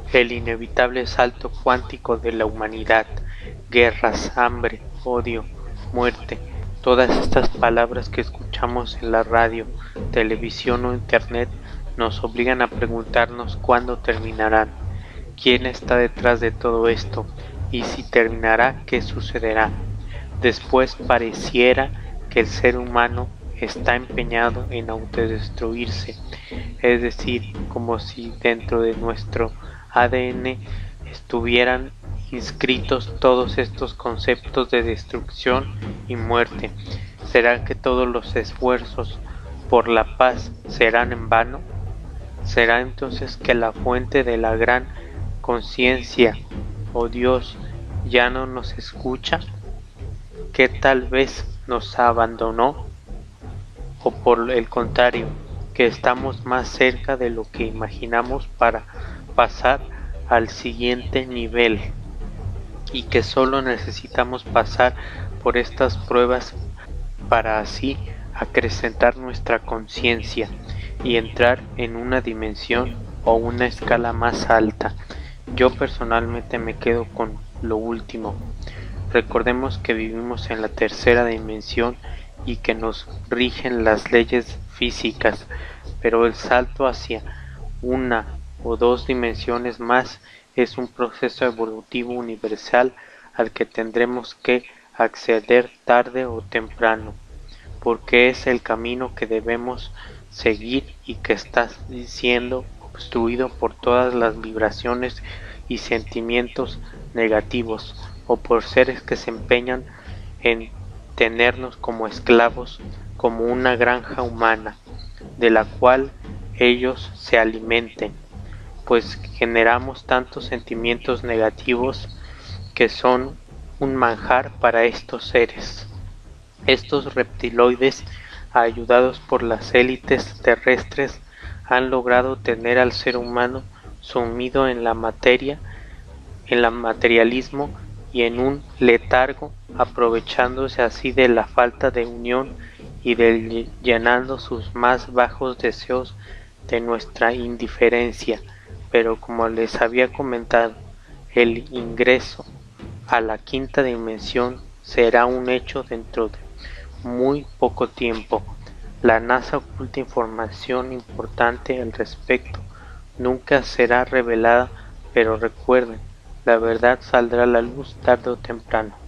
el inevitable salto cuántico de la humanidad, guerras, hambre, odio, muerte, todas estas palabras que escuchamos en la radio, televisión o internet nos obligan a preguntarnos cuándo terminarán, quién está detrás de todo esto y si terminará, qué sucederá. Después pareciera que el ser humano está empeñado en autodestruirse, es decir, como si dentro de nuestro ADN estuvieran inscritos todos estos conceptos de destrucción y muerte. ¿Será que todos los esfuerzos por la paz serán en vano? ¿Será entonces que la fuente de la gran conciencia, o Dios, ya no nos escucha? ¿Que tal vez nos abandonó? ¿O por el contrario, que estamos más cerca de lo que imaginamos para pasar al siguiente nivel y que solo necesitamos pasar por estas pruebas para así acrecentar nuestra conciencia y entrar en una dimensión o una escala más alta? Yo personalmente me quedo con lo último. Recordemos que vivimos en la tercera dimensión y que nos rigen las leyes físicas, pero el salto hacia una o dos dimensiones más es un proceso evolutivo universal al que tendremos que acceder tarde o temprano, porque es el camino que debemos seguir y que está siendo obstruido por todas las vibraciones y sentimientos negativos, o por seres que se empeñan en tenernos como esclavos, como una granja humana, de la cual ellos se alimenten, pues generamos tantos sentimientos negativos que son un manjar para estos seres. Estos reptiloides, ayudados por las élites terrestres, han logrado tener al ser humano sumido en la materia, en el materialismo y en un letargo, aprovechándose así de la falta de unión y llenando sus más bajos deseos de nuestra indiferencia. Pero como les había comentado, el ingreso a la quinta dimensión será un hecho dentro de muy poco tiempo. La NASA oculta información importante al respecto. Nunca será revelada, pero recuerden, la verdad saldrá a la luz tarde o temprano.